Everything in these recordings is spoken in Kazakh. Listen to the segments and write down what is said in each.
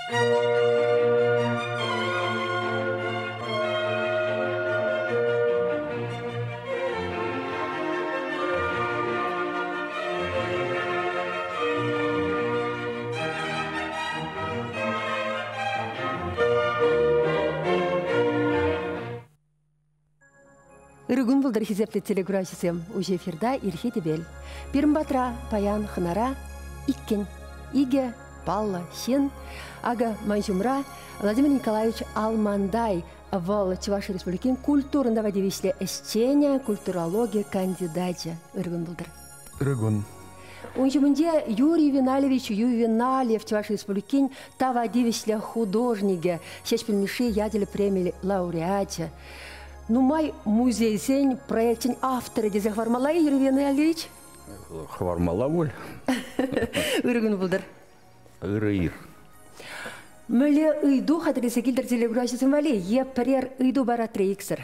Иргун булдыр хизепле телеграфисем уже эфирда ирхи дебел. Пирм батра, паян, ханара, иккен, иге, палла, щен, ага манжумра, Владимир Николаевич Алмандай, вал Чувашской республики культурного девишле эсчения, культурология кандидатя. Иргун булдыр. Иргун. Унжумунде Юрий Виналевич Ювеналев Чувашской республики тава девишле художнике, шешпельмиши ядели премии лауреате. Ну, май музей-сень, проектень авторы дезех вармала, Юрий Виналевич? Хвармала воль. Иргун булдыр. Иры-ир. Мөле ыйду хатырысы келдір телеграфиясын вали, еппірер ыйду бара трейксір.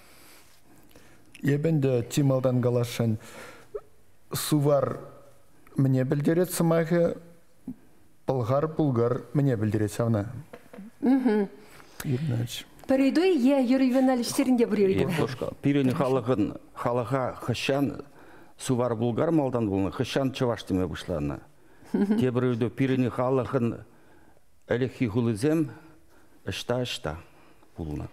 Ебенде Тималдан галашын сувар мне білдерет сымағы, бұлғар мне білдерет савна. Ирнач. Перейдой Юрий Виналевич серінде бір ерген. Пирен халыға хышан сувар бұлғар малдан болны, хышан чаваштыме бұшланы. Тебір өйді пирен халығын әліхи хулызем ішта бұлына.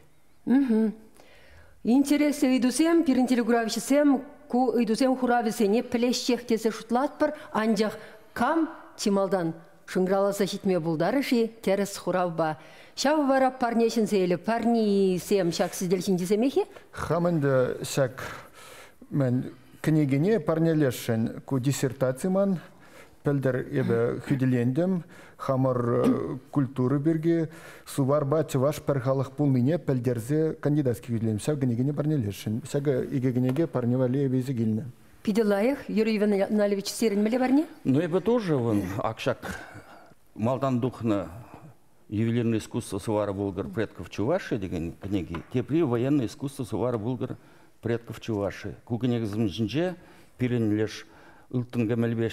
Интерес ыйдусем, пирен телеграфиясем, ку ыйдусем хурависене плещех тесе шутлат бір, анжақ кам Тималдан шыңғраласа житме бұлдары жи терес хуравба. Шау бара парнешін сейлі, парни сем шак сізделшін десемехе? Хамынды шак мен книгене парнелешін ку диссертацияман пәлдір ебі хүділендім, хамыр культуры берге, суварба чываш пәрхалық бұлныне пәлдерзе кандидатский хүділендім. Шак книгене парнелешін. Шак игегенеге парневали ебезі келіні. Пиделаях, Юрий Виналевич серін меле барне? Ну, ебі тоже вон, акшак малдан духна ювелирное искусство сувара булгар предков Чуваши деген книги. Тепри военное искусство сувара булгар предков Чуваши. Ку книги змжинже пирен леш ылтынга мелбе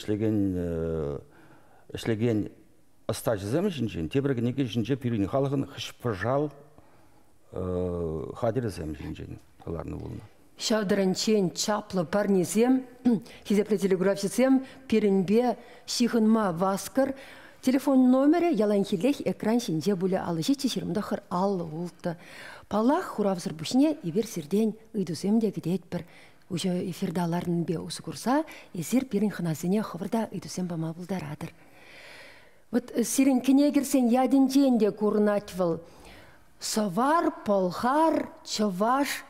эшлеген остач земжинжен. Тепри книги жинже пирен халығын хышпыжал хадир земжинжен. Оларны булна. Шавдаранчен чаплы парнезем, хизепле телеграфисем, пиренбе шихынма васкар, телефон номері яланхилех экран шинже бұлі алыжы чешірімді аллы ұлтты. Палах хуравзыр бүшіне ебер сірден ұйдуземде гідет бір. Уже эфирдаларын бе осы курса, езір пирен хыназыне хывырда ұйдузем бама бұлдарадыр. Вот сирен кенегерсен ядинженде курнатвыл. Совар, полхар, чаваш,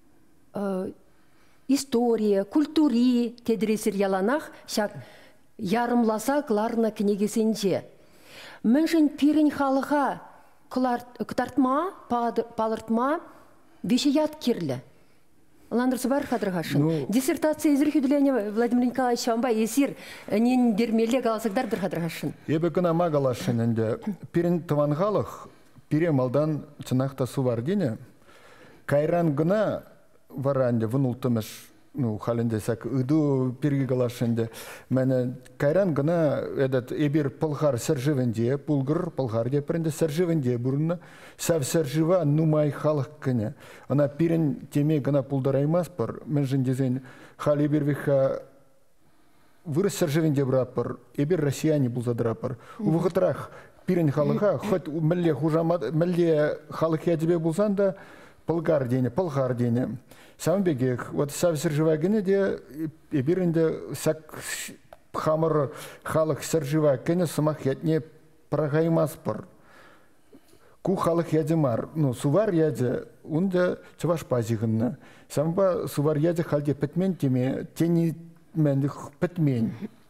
история, культури тедресір яланах, шак ярымласа кларна книгесенже. Міншін пирен халыға күтартма, палыртма, вешеят кирлі. Ландырсы бар қадырғашын. Диссертация езір хүділені Владимир Николаевич Шамба есір нен дермелі қаласықдар бір қадырғашын. Ебі күнама қалашын әнді пирен тұван халық, пире малдан чынақта су бар дейіне. Кайран гына варанде вұнылтымыш халінде сәк ұду пирге қалашынды. Мәні кайран гына ебір пылғар сәржівінде, пұлғыр пылғар депірінде сәржівінде бұрынны сәв сәржіва нумай халық кіне. Ана пирен теме гына пұлдараймас бір, мен жындезен хал ебір виха вырыс сәржівінде бұрапыр, ебір россияне бұлзадырапыр. Ұвғытырақ пирен халыға, хоть мәлде халық ядебе бұлсан да, пылғар дейіне. Самбеге, вот сәв сәржіва кіне де, ебірінде сәк хамыр халық сәржіва кіне сымақ ятне прағаймас бір. Ку халық ядемар, сувар яде, онда чываш пазығынна. Самба сувар яде халде пітмен теме, тені мәндік пітмен.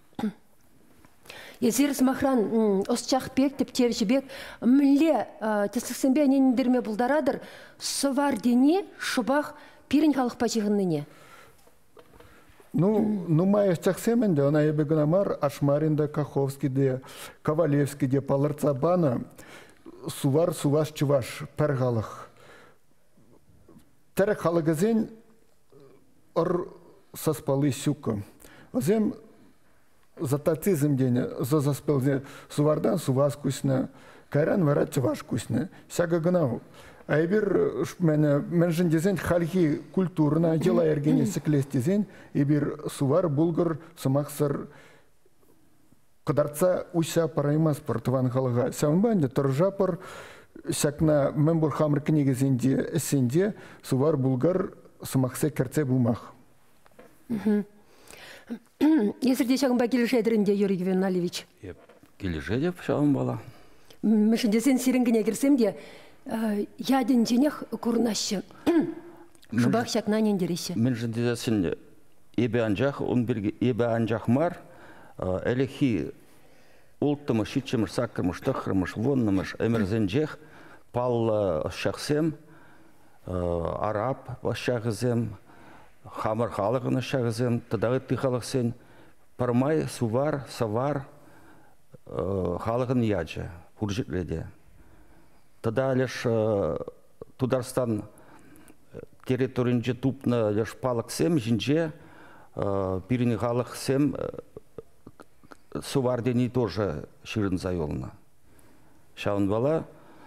Езір смахран осчақ бек, тептевіші бек, мүлі тесліксенбе нендерме бұлдарадыр, сувар дене шубақ пирен халық пазығынныне. Май остяқсемен де, она ебе гынамар, Ашмаринда, Каховскийде, Ковалевскийде, Палырцабана, сувар, суваш, чуваш, пәр халық. Тәрі халығызен ұр саспалы сюка. Озем затацизм дене, заспелзе сувардан сувас кусна, кайран вара чуваш кусне. Сяга гнау. Айбир мен жіндезен халхи культурна жила ергене сіклестезен, ибир сувар булгар сымақсыр қыдарца уйса параймас пар тыван халыға. Сәунбанде тұржапыр, сәкна мен бұр хамыр книгезенде әсенде сувар булгар сымақсы кәртсе бұлмақ. Есірде шағынба келішедірінде, Юрий Гвеналевич? Келішедеп шағын бала. Мішіндесен сирінгіне кірсемде, яден женех курнашы. Шубақ шақна нендересі. Мішіндесен ебе анжақ, он бірге ебе анжақ мар, әліхи ұлттымыш, шитчіміш, сақырмыш, тұқырмыш, воннымыш, әмірзен жех, пал шақсем, араб шағызем, хамыр халығыны шағызем, тыдағы тыхалықсен, пармай, сувар, савар, халығын яджа, пұржикледе. Тада леш Тударстан территоринже тупна леш палықсем, жинже, пирини халықсем, сувардени тоже ширын зайолына. Шавын бала,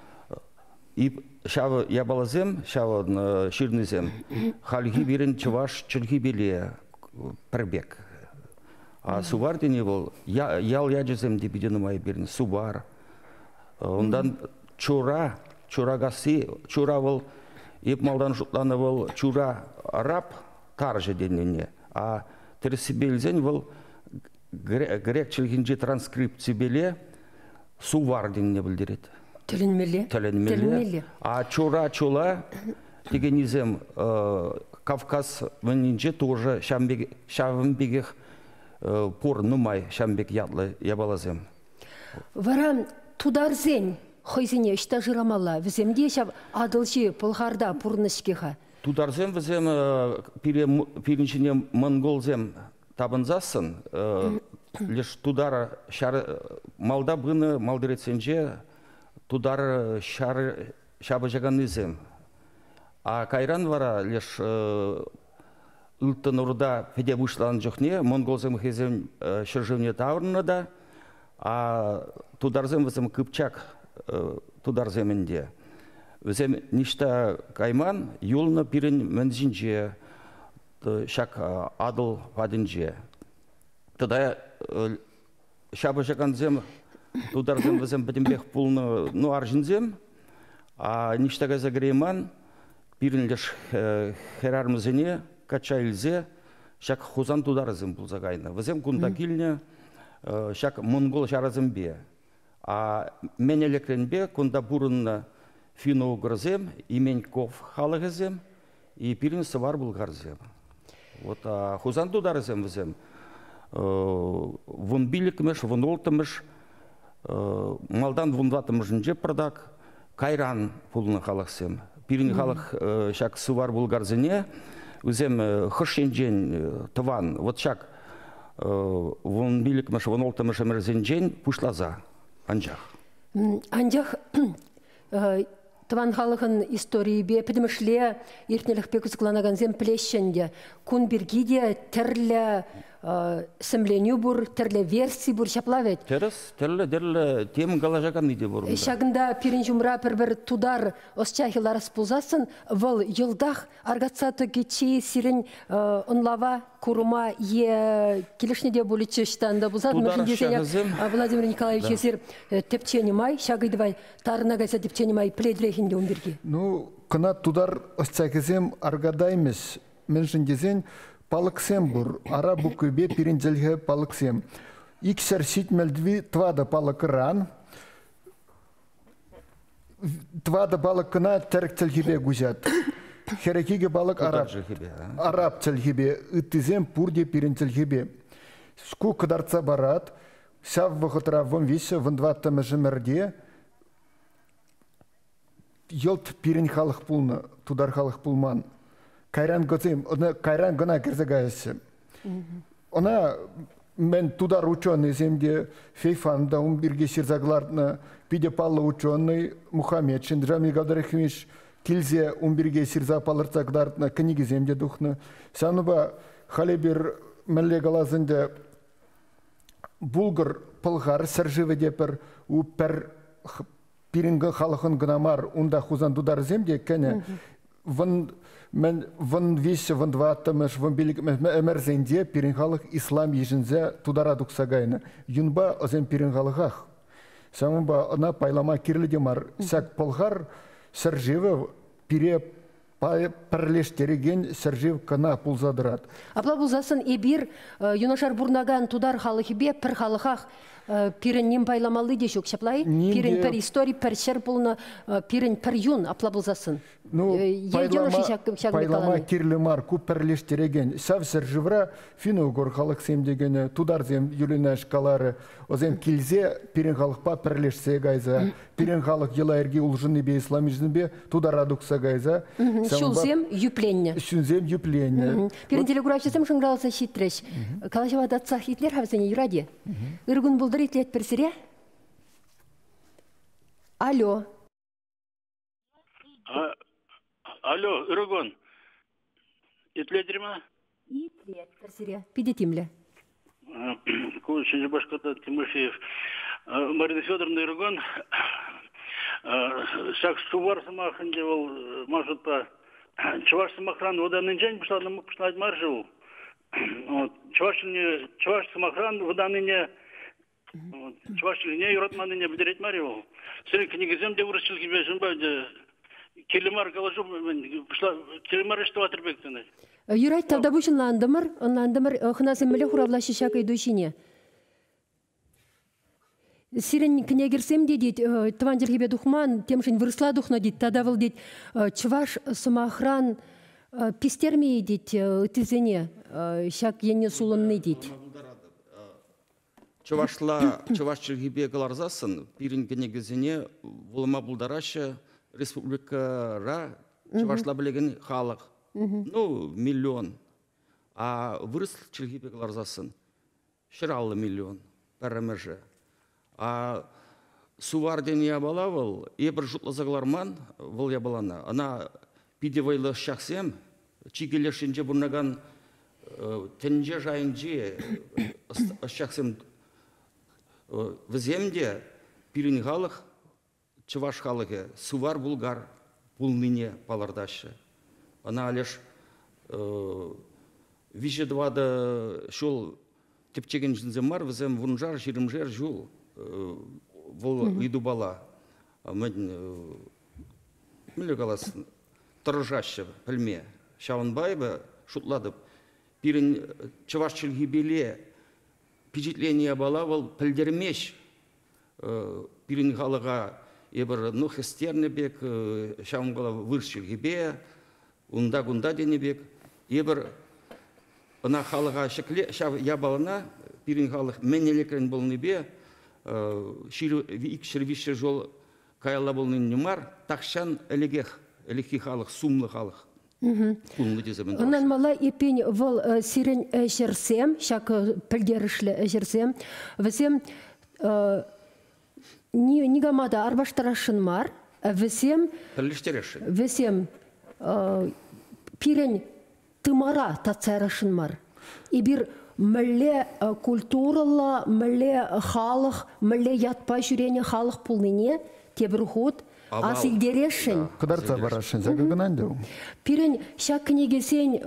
шавы ябалазем, шавы ширнызем, халги бирен чуваш чылги биле пірбек. А сувардени бол, ял яджезем дебидені май бирен, сувар. Ондан чура гаси, чура бол, еп малдан жұтланы бол, чура араб таржы деніне. А тересібелзен бол, грек чілгінже транскрипция беле сувар деніне білдереді. Тілінмелі. А чура чула дегенізем Кавказ венінже тоже шавымбегех пор нумай шамбек ятлы ябалазем. Вара тударзен хойзине ішта жырамала, віземде шав адылши пылғарда пұрнышкеға. Тударзем візем пиріншіне монголзем табынзасын, леш тудар малда бұны малдыретсенже тудар шабы жағанызем. А кайран вара леш ұлттын ұрда педе бұшлан жоқне, монголзем хезем шыржывне таврына да, а тударзем візем күпчак тударземінде. Візем ништа кайман юлны пирін мәнзінже, шак адыл падынже. Тада шабы жақанзем тударзем візем бітімбек пулны аржынзем, а ништа газа грейман пирін леш херармызыне качайлзе, шак хузан тударзем бұлзағайны. Візем күнда келіне, шак монгол жаразымбе. А мен элекренбе күнда бұрынны финно угрызем, именьков халығызем, и пирін сывар бұлғарзем. Вот хузан тударзем візем. Вон билікмеш, вон олтымеш, малдан вундатымышын жеп пырдак, кайран пулны халықсем. Пирін халық шак сывар бұлғарзене, Үзем хышенжен тыван, вот шак вон билікмеш, вон олтымеш әмірзенжен пушлаза, анжақ. Анжақ тыван халығын истории бе, педімішле ертнелік пек ұзықланаған зем плешенде, күн біргеде тірлі сімленю бұр, тірлі версий бұр шаплавет. Тірлі тем ғалажаған иде бұр. Шағында пирин жұмра бір тудар осчахилар спулзасын, выл йылдақ аргатсаты кечи сирин ұнлава курума е келішнеде болы чештанды бұзад. Владимир Николаевич есер тепченімай, шағыдывай тарына ғайса тепченімай пледлейхінде өмберге. Ну, кына тудар осчахизем аргадаймыз, мен жіндезен палықсем бұр, ара бүкібе пиринжелге палықсем. Иксер ситмелдви твада палықыран, твада палықына тәріктелгебе гузят. Херекеге палық араб телгебе, үттізем пурде пиринжелгебе. Ску кыдарца барат, сав вғытыра вон весе, вон двата мәжімерде, елт пирин халық пулны, тудар халық пулман. Кайран gözüm, ona kayran gına girzegayısı. Ona men tudar ученый земде Фейфанда birge sirzaglarını pide pallı ученый Muhammed Şendrami Gavdarıхмиш kilze birge sirza palırtaglarını kniги zemde duhnu. Sanıba hale bir melle galazında Bulgar pılgar serjive deper u per пиринга халахын гнамар унда хузан дудар земде кене вон вище вон дватамеш вон билик эмерзенде пирингалых ислам ежинзе тудара дуксагайна юнба озем пирингалыгах самба она пайлама кирлидемар сак полгар серживе пире парлештереген сержив кана пулзадырат. Апла пулзасын эбир юнашар бурнаган тудар халыхибе пір халыхах пирен нем пайламалы дешок шаплай? Пирен пір историй пір шер пулна пирен пір юн апла пулзасын. Ну, пайлама кирлемар ку перлештереген. Сав серживра фину гор халық семдегені тудар зем юлина шкалары озем килзе пирен халықпа перлешсе гайза. Пирен халық ела эрги улжыны бе исламижны тудар адукса гайза. Шулзем юпленне. Шулзем юпленне. Пирен телеграфчасым шыңралса шитреш. Калашава датса хитлер хавсене юради. Иргун булдыр итлет персере? Алло. Алло, Иргун. Итлетер ма? Итлет персере. Пидетимле. Кушинже башката Тимофеев. Марина Федоровна Иргун. Шак сувар самаханде был, может по чуваш самохран вода нынче пошла на пошла маржу. Чуваш самохран вода ныне чуваш не юратманы не бедерет марию. Сыры книгизем де выращил себе жумбаде. Келемар галожу пошла келемар что атрбектene. Юрайт тавда бушин ландымыр хынасы меле хуравлашы шакай душине. Сирен княгерсем дедит, твандерхебе духман, темшин выросла духна дит, тадавыл дит, чваш самохран пистерми дит, тизене, шак ене сулынны дит. Чваш чергебе галарзасын, пирин княгезене, волыма булдарашы, республикара, чвашла білеген халық. Ну, миллион. А вырос чергебе галарзасын, шыралы миллион, пәріміржі. А суварден ябалавыл, ебір жұтлазағыларман выл ябалана. Ана пидевайлы шақсем, чигелешінже бұрнаган тенже жайынже шақсем віземде пирин халық, чываш халығы, сувар булгар пулныне палардашы. Ана алеш виже двада шол тепчеген жынземар, візем вунжар, жирымжер жол. Вол иду бала, мен галас торжаще пельме. Шаунбайба шутладып, пирин чавашчыл гибеле впечатление бала вол пельдермеш пирин галага ебір ну хестерне бек шаунгала выршыл гибе, унда денебек ебір ана халага шекле шав ябалына пирин галах менелекрен болны бе. Ширвише жол кайла болнын нумар, такшан элегех, элехи халық, сумлы халық. Онан мала епен вол сирен эшерсем, шак пілдерішлі эшерсем, весем нигамада арбаштарашын мар, весем пирен тымара тацарашын мар. И бир мәлле культурала, мәлле халық, мәлле ятпа жүрене халық пулныне, тебір ход, асылдерешін. Қыдарца барашын, зәгігінан деу. Пирен шак книгесен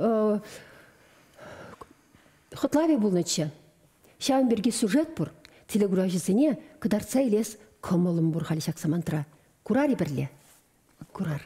хытлаве бұлнычы. Шағын берге сюжет бұр, телеграфисіне қыдарца елес көмілім бұр қалі шақ самантыра. Курари бірле? Курар.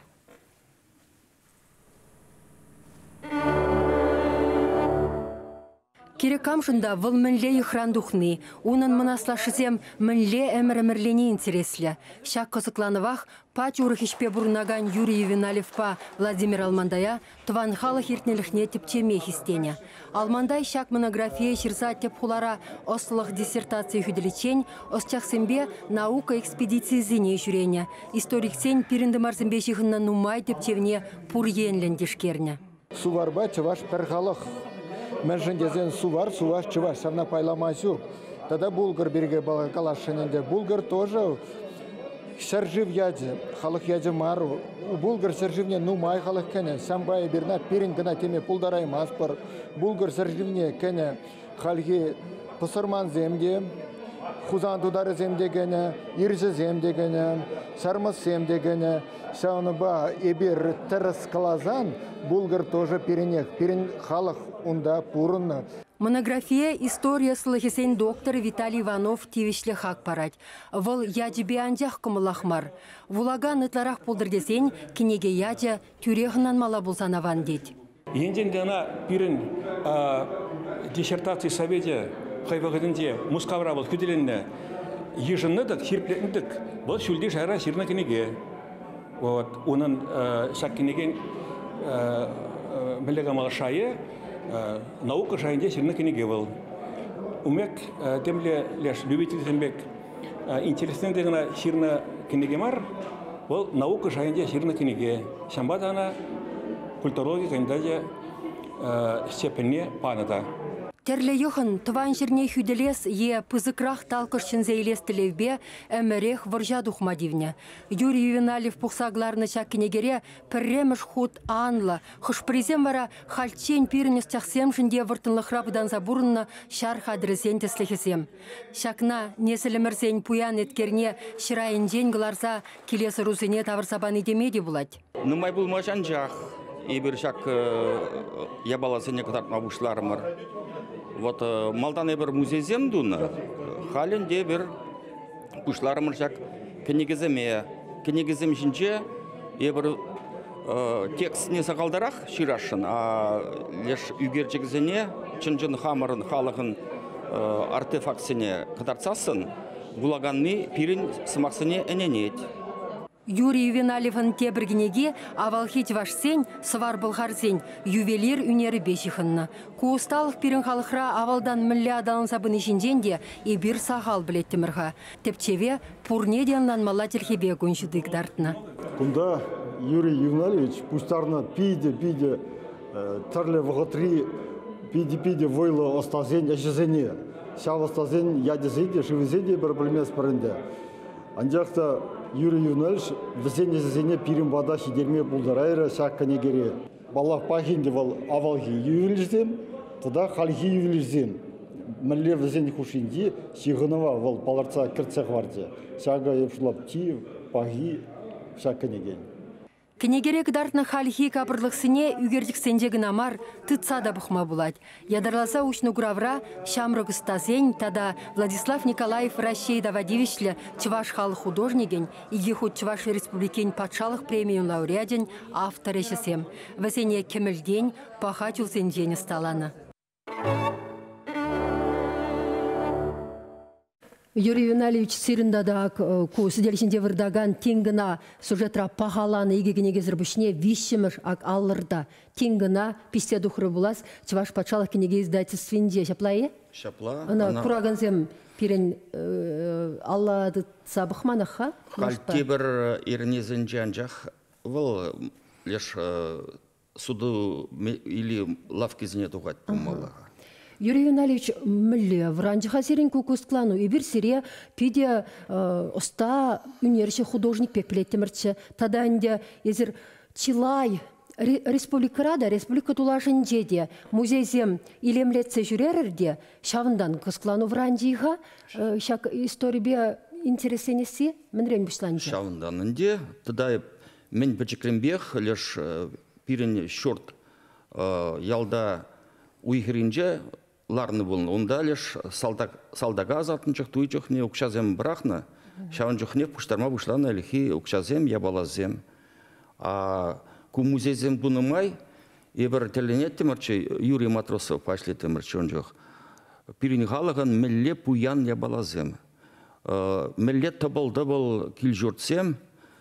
Керекам жында выл мінле ихрандухны, унын мұнаслашызем мінле әмір-әмірлене интереслі. Шак қызықланывақ, пат юрыхишпе бұрнаган Юрий Виналевпа Владимир Алмандая тван халық ертнеліхне тіпчеме хистене. Алмандай шак монография шырза теп хулара ослық диссертация хүділічен, осчақсембе наука экспедиции зіне жүрене. Историксен пирінді марзымбе жығынна нумай тепчевне пұр енлендешкерне. Суварба чываш пір халық. Мен жындезен сувар, суваш чываш, сарна пайламасю. Тогда булгар береге бала калашынende. Булгар тоже сержив яде, халық яде мару. Булгар серживне нумай халық кене. Самбай берна пирин гына теме пулдарай маспар. Булгар серживне кене халги пасарман земде. хузандудар земдегені, иржі земдегені, шармыз земдегені, шауныба ебір тіріс қылазан, бұлғыр тоже перенек. Перен халық онда пұрынны. Монография «История слыхесен» доктор Виталий Иванов тивишлі хак парать. Вол ядебе анжақ кымылахмар. Вулаган ытларақ пулдырдесен, кенеге ядя тюрехынан мала булсанаван дед. Енден дана пирен диссертации совете хайвағыдынде мұсқавра бол күделінне ежіннедік, хирплетіндік. Бұл шүлде жара сирна кенеге. Оның шак кенеген білігамал шайы наука жайында сирна кенеге бол. Умек темле леш любитель тембек интересный дегена сирна кенеге мар. Бұл наука жайында сирна кенеге. Шамбадана культурология кандидатия степени паната. Терле йохан тван жерне хүделес е пызыкрах талкышчын зейлес тілевбе әмірех варжа духмадивня. Юрий Ювеналев пухсагларны чаккенегере пірреміш худ анла. Хышпризем вара хальчен пирнес чахсем жінде выртынлықрабыдан забурынна шарх адресен теслехесем. Шакна неселімірсен пуян еткерне шырайын жен гыларса келесі русыне тавырсабан едемеде булать. Нумай бұл мажан жақ. Ебір шак ябаласыне катартма бұшларымыр. Вот малдан ебір музейзем дуны, халінде бір бұшларымыр шак кенегіземе. Кенегізем жінче ебір текстіне сақалдарақ ширашын, а леш үгерчегізіне чын-жын хамырын халығын артефаксіне катартсасын, булаганны пирин сымақсыне әненет. Юрий Ювеналевын тебіргінеге авалхет вашсен, свар бұлғарсен, ювелир үнері бешіхынны. Куысталық пирін халықра авалдан мүлі адалын сабын ішінденде ебір сағал білеттімірға. Тепчеве пурнеден ланмала телхебе гоншыдық дартына. Кунда Юрий Ювеналевич пустарна пиде тарле вғытри пиде войлы остазен әшізене. Шав остазен ядезеде, шывезеде бір білмес бірінде. Анжақта Юрий Ювеналевич візене пирим бада шидерме бұлдарайры шаққаны кере. Балақ пахинде вал авалги ювелізем, туда халги ювелізем. Мүлі візене хушинде шиғынова вал баларца кіртсек варде. Шаға епшылап ти, пахи шаққаны кен. Кенегерек дартны халхи капырлықсыне үгердіксендегі намар тұтса да бұқма бұлад. Ядарласа ұшны гуравра шамрығыстазен тада Владислав Николаев Ращей Давадивишлі Чуваш халық художниген иге худ Чуваш республикен патшалық премиум лауреаден автор ешесем. Вәсене кемілден паха чулсенжені сталаны. Юрий Ювеналевич сиріндада сіделішінде вырдаган теңгіна сюжетра пағаланы егегіне кезір бүшіне вишіміш алырда теңгіна писте дұқыры бұлас Чуваш патшалық кенеге издательствінде шаплайы? Шапла. Курагансем пирен аллады сабықманаха? Халтебір ернезін жанжақ бұл леш суды или лавкезіне тұғат бұмалаға. Юрий Ювеналевич мүлі вранжыға серін көкөсклану. Ебір сере пиде ұста үнерші художник пекпілеттіміртші. Тада әнде езір Чилай республикарада, республика тулашын жеде, музейзем илемлетсе жүререрде, шавындан көсклану вранжыға, шак историбе интересенесі, мінрен бұшланжы. Шавындан үнде, тада мен бәчекрембех, леш пирен шорт ялда уйхерінже, ларны болын. Онда леш салдага азатынчық туйчықне ұқшазем бірақны, шауын жүхне пұштарма бұшланы әліхи ұқшазем, ябалазем. Ку музейзем бұнымай, ебір тәленет темірчі, Юрий Матросов пашлет темірчі он жоқ. Пирин халығын мүлле пуян ябалазем. Мүлле табыл-дабыл кіл жұртсем,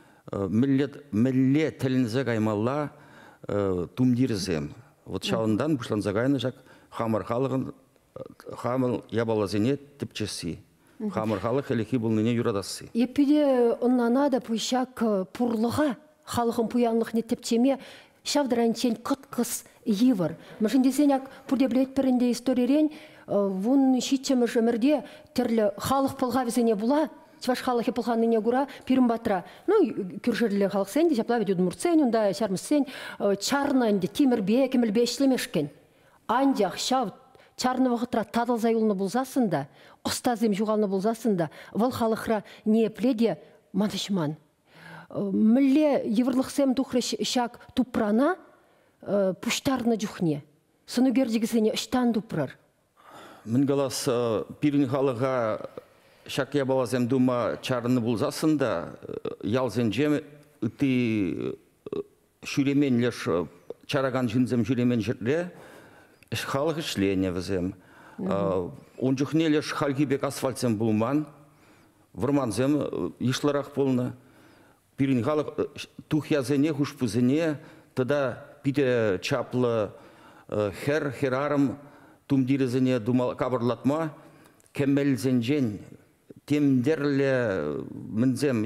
мүлле тәлінізі қаймалла тумдирзем. Вот шауындан бұшлан зағайны жақ хамыр халығын хамыл ябалазене тіпчесі. Хамыр халық әліхи бұлныне юрадасы. Епіде оннанада пұшак пұрлыға халықын пұянлық не тіпчеме шавдыранчен қыт-қыс евір. Мүшіндесен пұрдеблет пірінде историерен вұн шитчемі жымірде түрлі халық пұлға візене бұла. Чуваш халықы пұлғанныне ғыра пирім батыра. Күршірлі халық сәнде, жаплавет үдімұртсен, онда шармыз сән, чарны әнде темірбе, кемілбе ішлемешкен. Андяқ шав чарны вақытра тадылзай ұлны болзасында, ұстазым жуғалны болзасында, вал халықра не пледе манышман. Мүлле еврлықсем тухрыш шак тупрана пуштарны жүхне. Сыны кердігісіне үштан тупрар. Мен галас пирин халыға шак ябалазем дума чарны болзасында, ялзен жем үті шүремен леш чараган жинзем жүремен жүрде, халық ішлене візем. Он жүхне леш халгибек асфальтсем булман, вырманзем ишларақ болны. Пирин халық тух язене, хушпузене, тада пите чаплы херарым тумдирезене думал кабырлатма, кемелзен жен, темдерле мінзем,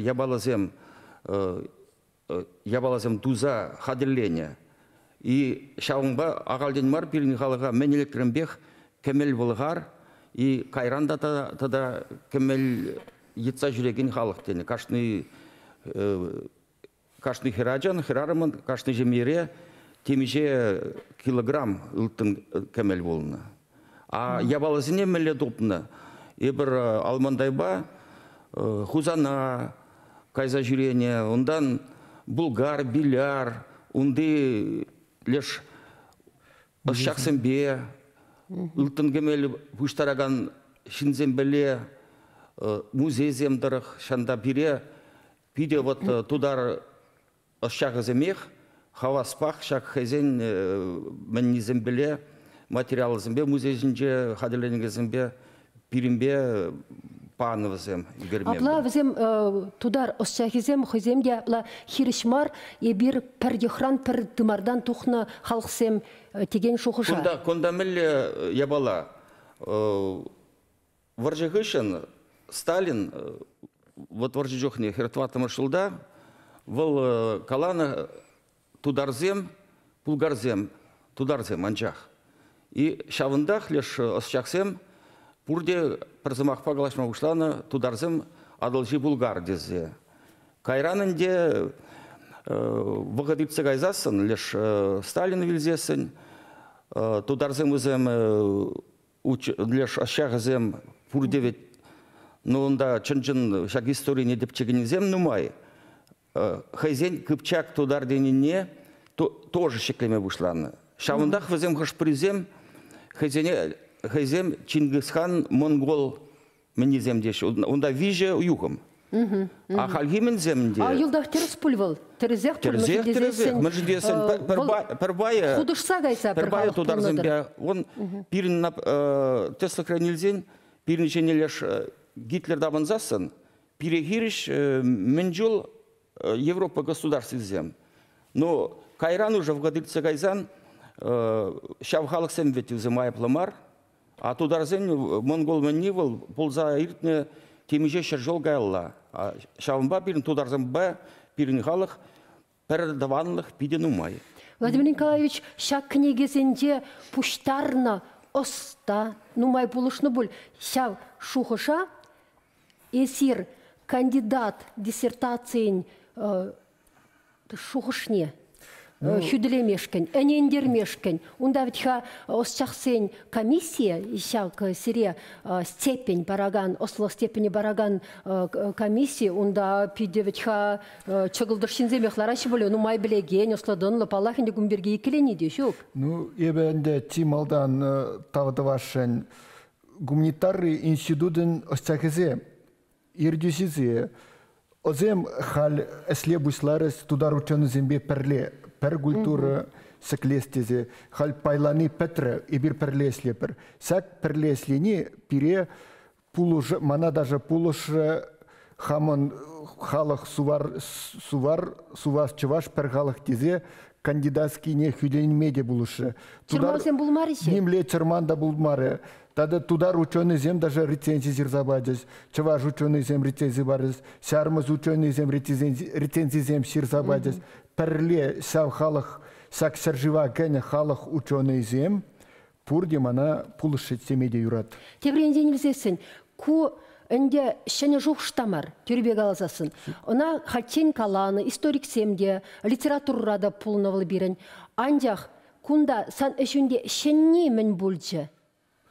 ябалазем туза хадырлене. И шауынба ағалден мар пирин халыға мен электренбех кемел вылғар, и кайранда тада кемел етса жүреген халық дені. Кашны хераджан, херарымын, кашны жемере, темеже килограмм ұлттың кемел болына. А ябалазыне мәлі допны. Ебір алмандайба хузана кайза жүрене, ондан булгар, биляр, онды леш шақсынбе, ұлттың кемел пұштараган шинзембеле, музейземдіріх, шанда бире, пиде вот тудар шақыземех, хаваспақ, шақ хазен мәннезембеле, материалызембе, музейзінже, хадырленгезембе, пирімбе, панывызем, игермем. Апла візем тудар осчахизем, хоземге апла хиришмар, ебір пәрдехран пәр тымардан тухны халқсем теген шухыша. Конда мәлі ябала, варжығышын Сталин, вот варжығықне хертватымы шылда, выл каланы тударзем, пулгарзем, тударзем анчах. И шавындах леш осчахсем, пурде парзымақ пагалашма ушланы тударзем адылжи булгар дезе. Кайранынде вғадыпсы гайзасын, леш Сталин вилзесін, тударзем үзем леш осчахзем пурдевет, но онда чын-чын шак истории не депчегенезем нумай. Хайзен кыпчак тудар деніне тоже шеклеме бушланы. Шавындах візем хашпризем, хайзем Чингисхан монгол менезем деші. Онда виже уюхым. А халгимен земде... А юлдах терес пульвал? Терезех mëngjëdjesën përbaje... Худышса гайса përbaje тудар зембе. Он пирин Тесла Кранилзен, пирин ченелеш Гитлер дабанзасын, перегириш менжул Европа государств зем. Но Кайран уже в Гадыльце Гайзан шавхалық сәмвет үзімай пламар, а тударзен монгол меннивал полза иртне темеже шержол гайалла. Шавымба пирин тударзен бә пирин халық передаванлық пиден умай. Владимир Николаевич, шак книгесенде пуштарна оста, нумай пулышны бұл, шав шухыша, эсир кандидат диссертациян шухышне, хүділемешкен, әнендермешкен. Онда ведь осчақсен комиссия, шак сире степень бараган, осло степени бараган комиссия, онда пиде ведь чығылдыршынземеқлар ашы болу, ну май білеген, осладын лапалахынде күмберге екілені де шук. Ну, ебенде тималдан тавдавашын гуманитарный институтын осчақызе, ирдюсизе, озем хал эслебусларес тудар ученый зембе перле, пер культура секлестезе, хал пайланы петре и бир перле слепер. Сак перле слени пире пулуш, мана даже пулуш хамон халах сувас чеваш пер халах тезе кандидатский не хюдень меди булуше. Чермалсен булмарище? Нимле черманда булмаре. Тогда тудар ученый зем даже рецензии зирзабадес, чеваш ученый зем рецензии барес, сярмаз ученый зем рецензии зем сирзабадес, перле сав халах, сак сержива гене халах ученый зем, пурди мана пулышет семеде юрат. Тебренде нельзесен, ку энде шене жух штамар, тюрбег алазасын. Она хатен каланы, историк семде, литературада пулнавыл бирен. Анжах, кунда сан эшунде шенни мен бульче.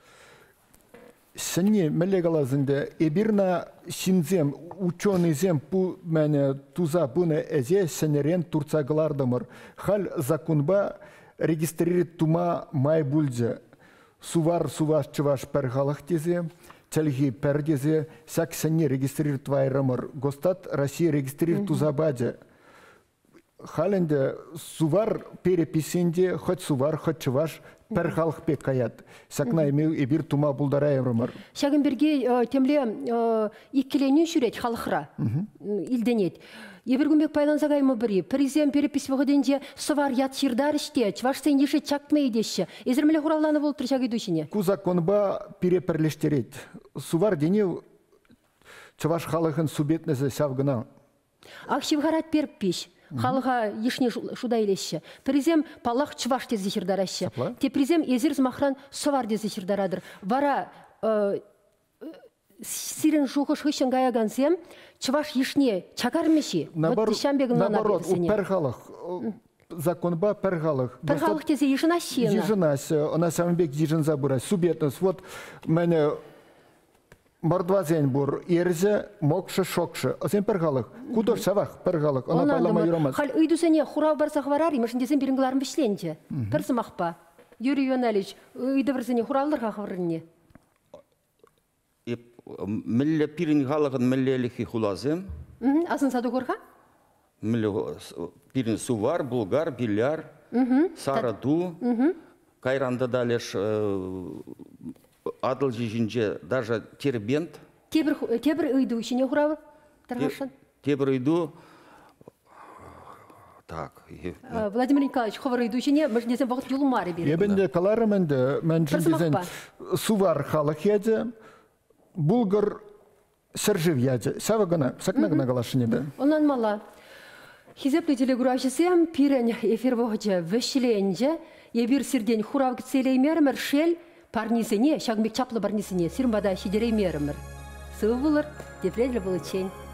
Сене мелегалазында эбирна шинзем ученыйзем пу мене туза буны эзе сенерен турцаглардымыр. Хал законба регистрировать тума май бульзе. Сувар суваш чываш пергалах тезе, телги пердезе, сяк сене регистрировать вайрамыр. Гостат Россия регистрирует туза баде. Халенде сувар переписинде, хоть сувар, хоть чываш, перхалх пек каят. Сакна имел и бир тума булдарай ромар. Шагын берге темле иккелене жүрет халықра, илденет. Ебергумбек пайлансагаймы бири, президент перепис вғыденде сувар ят ширдар іште, чваш сендеші чакмей деші. Ezirмеле хуралланы бол тұршаги душине. Ку законба переперлештерет. Сувар дене чваш халықын субетнезе савгына. Ақшивгарат перпиш. Халыға ешне шуда елеші. Призем палақ чываш тезе шырдарашы. Те призем езірз махран совар дезе шырдарадыр. Вара сирен жуғыш хышын гаягансем, чываш ешне чакармеші. Наоборот, у перхалық. Законба перхалық. Перхалық тезе ешіна шена. Ешінасы, она самбек ешін забыра. Субетнес. Вот мене Мордвазен бур, ерзе, мокшы, шокшы. Азен перғалық. Кудош савақ перғалық. Она байлама юрамаз. Хал үйдусене хурав барсақ варар, имашын десен беріңгіларын бішленде. Персымақ па. Юрий Ионалич, үйді бірзіне хуравларға қавырынне. Мілі пирін ғалығын мілі хулазем. Асын саду көрға? Мілі пирін сувар, булгар, биляр, сараду, кайранда далеш адыл жежінже даже тербент. Тебір үйді үшіне құравы? Тарғашын? Тебір үйді... Так. Владимир Николаевич, ховар үйді үшіне мүшіндесен вақыт юлы мары береді. Ебінде қаларым әнді, мән жіндезен сувар халық еді, бұлғыр сіржів еді. Сәві ғына, сақна ғына қалашын еді. Онан мала. Хизеплі телеграфисем пирен эфир вғычы вішіленже, ебір сірден хурав кітселеймерімір шел, парнисене, шагмек чаплы парнисене, сирмбада шидерей мерімір. Сығы бұлыр, депредлі бұлы чен.